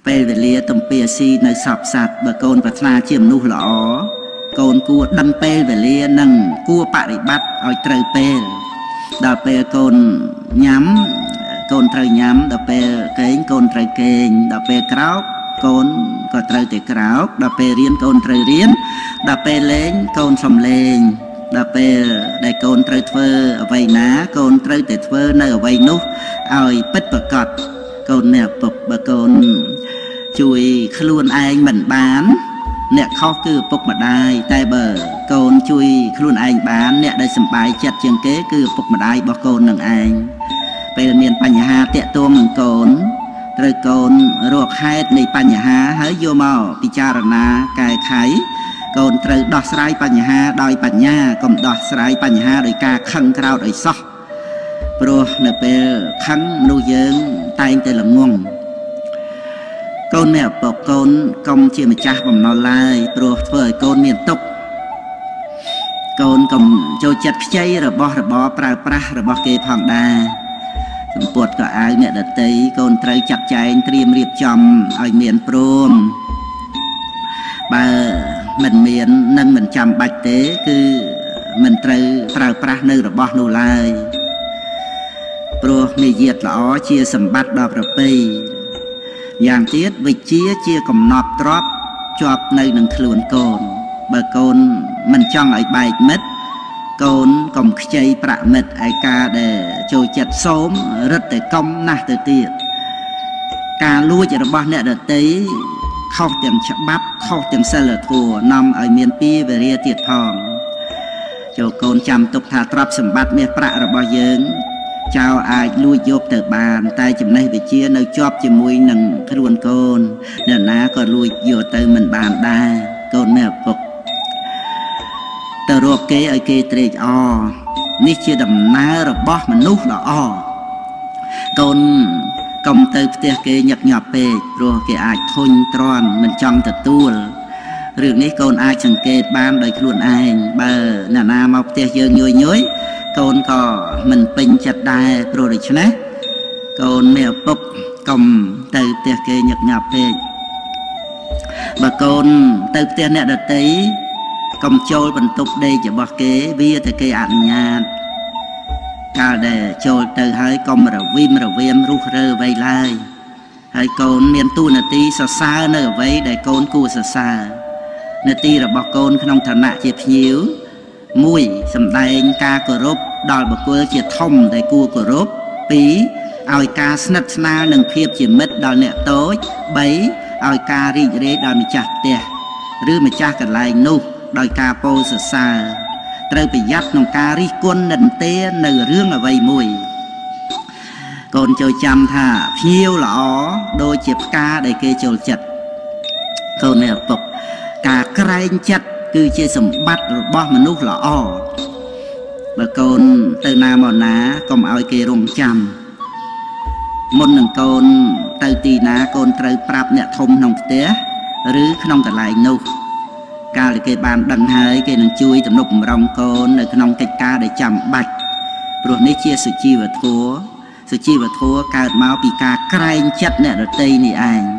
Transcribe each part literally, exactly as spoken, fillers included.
ពេលវេលាទំពាស៊ីនៅសពសត្វបើកូនប្រាថ្នាជាមនុស្សល្អកូនគួរដឹងពេលវេលានិងគួរបប្រតិបត្តិឲ្យត្រូវពេលដល់ពេលកូនញ៉ាំកូនត្រូវញ៉ាំដល់ពេលគេងកូនត្រូវគេងដល់ពេលក្រោកកូនក៏ត្រូវតែក្រោកដល់ពេលរៀនកូនត្រូវរៀនដល់ពេលលេងកូនសំលេងដល់ពេលដែលកូនត្រូវធ្វើអ្វីណាកូនត្រូវតែធ្វើនៅអ្វីនោះឲ្យពិតប្រាកដកូនអ្នកពុកបើកូនជួយខ្លួនឯងមិនបានអ្នកខុសគឺឪពុកម្ដាយតែបើកូនជួយខ្លួនឯងបានអ្នកដែលសប្បាយចិត្តជាងគេគឺឪពុកម្ដាយរបស់កូននឹងឯងពេលមានបញ្ហាតាក់ទងនឹងកូនត្រូវកូនរកហេតុនៃបញ្ហាហើយយកមកពិចារណាកែខៃកូនត្រូវដោះស្រាយបញ្ហាដោយបញ្ញាកុំដោះស្រាយបញ្ហាដោយការខឹងក្រោធឲ្យសោះព្រោះនៅពេលខឹងមនុស្សយើងតែងតែល្ងងកូនអ្នកឪពុកកូនកុំជាម្ចាស់បំណុលឡើយព្រោះធ្វើឲ្យកូនមានទុក្ខកូនកុំចូលចិត្តខ្ចីរបស់របរប្រើប្រាស់របស់គេផងដែរសម្ពុតក៏អាវអ្នកដតីកូនត្រូវចាត់ចែងត្រៀមរៀបចំឲ្យមានព្រមបើមិនមាននឹងមិនចាំបាច់ទេគឺមិនត្រូវប្រើប្រាស់នៅរបស់នោះឡើយព្រោះមាយាទល្អជាសម្បត្តិដ៏ប្រពៃយ៉ាងទៀតវិជ្ជាជាកំណប់ទ្រព្យជាប់នៅនឹងខ្លួនកូនបើកូនមិនចង់ឲ្យបែកមិត្តកូនកុំខ្ចីប្រាក់មិត្តឯការដែលចូលចិត្តសូមរឹតតែកុំណាស់ទៅទៀតការលួចរបស់អ្នកដទៃខុសទាំងច្បាប់ខុសទាំងសិលធម៌នាំឲ្យមានពីវេរាទៀតផងចូលកូនចាំទុកថាទ្រព្យសម្បត្តិមាសប្រាក់របស់យើងចៅអាចលួចយកទៅបានតែចំណេះវិជ្ជានៅជាប់ជាមួយនឹងខ្លួនកូនអ្នកណាក៏លួចយកទៅមិនបានដែរកូនអ្នកឪពុកទៅរកគេឲ្យគេត្រេកអរនេះជាដំណើររបស់មនុស្សល្អកូនកុំទៅផ្ទះគេញឹកញាប់ពេកព្រោះគេអាចធុញទ្រាន់មិនចង់ទទួលរឿងនេះកូនអាចសង្កេតបានដោយខ្លួនឯងបើអ្នកណាមកផ្ទះយើងញយញយកូនក៏មិនពេញចិត្តដែរព្រោះដូច្នេះកូនមានឪពុកកុំទៅផ្ទះគេញឹកញាប់ពេកបើកូនទៅផ្ទះអ្នកដទៃកុំចូលបន្ទប់ដេករបស់គេវាតែគេអនុញ្ញាតកាលដែលចូលទៅហើយកុំរវីមរវាមរុះរើអ្វីឡើយហើយកូនមានទូនាទីសរសើរនៅអ្វីដែលកូនគួរសរសើរនាទីរបស់កូនក្នុងឋានៈជាភ្ញៀវមួយសម្ដែងការគោរពដល់បុគ្គលជាធំដែលគួរគោរពពីរឲ្យការស្និទ្ធស្នាលនិងភាពជាមិត្តដល់អ្នកតូចបីឲ្យការរីករាយដល់ម្ចាស់ផ្ទះឬម្ចាស់កន្លែងនោះដោយការពោលសរសើរត្រូវប្រយ័ត្នក្នុងការរិះគន់និន្ទានៅរឿងអ្វីមួយកូនចូលចាំថាភ្ញៀវល្អដូចជាផ្កាដែលគេចូលចិត្តកូនអ្នកឪពុកការក្រែងចិត្តគឺជាសម្បត្តិរបស់មនុស្សល្អបើកូនទៅណាមកណាកុំឲ្យគេរងចាំមុននឹងកូនទៅទីណាកូនត្រូវប្រាប់អ្នកធំក្នុងផ្ទះឬក្នុងកន្លែងនោះកាលដែលគេបានដឹងហើយគេនឹងជួយទំនុកបំរុងកូននៅក្នុងកិច្ចការដែលចាំបាច់ព្រោះនេះជាសុជីវធម៌សុជីវធម៌កើតមកពីការក្រែងចិត្តអ្នកដទៃនេះឯង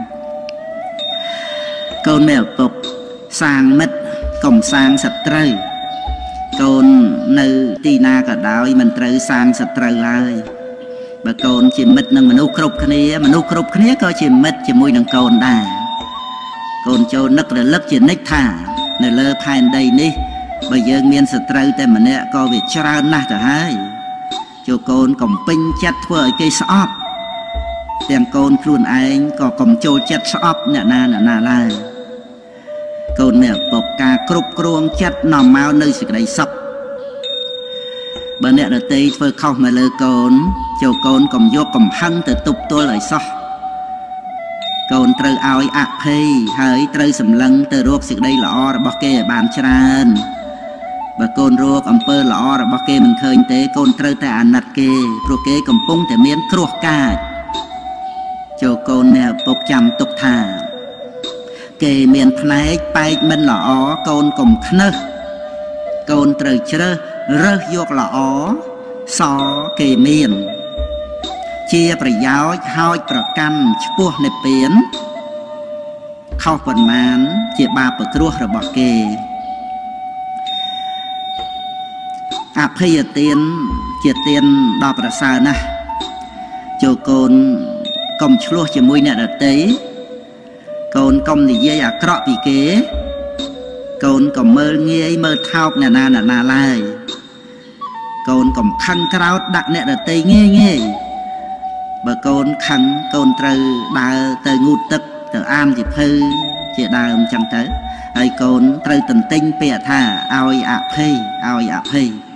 កូនមានឪពុកសាងមិត្តកុំសាងសត្រូវកូននៅទីណាក៏ដោយមិនត្រូវសាងសត្រូវឡើយបើកូនជាមិត្តនឹងមនុស្សគ្រប់គ្នាមនុស្សគ្រប់គ្នាក៏ជាមិត្តជាមួយនឹងកូនដែរកូនចូលនឹករលឹកជានិច្ចថានៅលើផែនដីនេះបើយើងមានសត្រូវតែម្នាក់ក៏វាច្រើនណាស់ទៅហើយចូលកូនកំពេញចិត្តធ្វើឲ្យគេស្អប់ទាំងកូនខ្លួនឯងក៏កុំចូលចិត្តស្អប់អ្នកណាអ្នកណាឡើយកូនមានឪពុកការគ្រប់គ្រងចិត្តនាំមកនៅសេចក្តីសុខបើអ្នកដទៃធ្វើខុសមកលើកូនចូលកូនកុំយកកំហឹងទៅទប់ទល់ឲ្យសោះកូនត្រូវឲ្យអភ័យហើយត្រូវសម្លឹងទៅរកសេចក្តីល្អរបស់គេឲ្យបានច្រើនបើកូនរកអំពើល្អរបស់គេមិនឃើញទេកូនត្រូវតែអាណិតគេព្រោះគេកំពុងតែមានគ្រោះកាចចូលកូនអ្នកឪពុកចាំទុកថាគេមានផ្នែកបែកមិនល្អកូនកុំខ្នើសកូនត្រូវជ្រើសរើសយកល្អសគេមានជាប្រយោជន៍ហោចប្រកាន់ឆ្ពោះនិព្វានខុសប៉ុន្មានជាបាបព្រោះរបស់គេអភ័យទានជាទានដ៏ប្រសើរណាស់ចូលកូនកុំឆ្លោះជាមួយអ្នកដទៃកូនកុំនិយាយអាក្រក់ពីគេកូនកុំមើលងាយមើលថោកអ្នកណាអ្នកណាឡើយកូនកុំខឹងក្រោធដាក់អ្នកដទៃងាយងាយបើកូនខឹងកូនត្រូវដើរទៅងូតទឹកទៅអាមជាភៅជាដើមចឹងទៅហើយកូនត្រូវទន្ទិញពាក្យថាឲ្យអភ័យឲ្យអភ័យ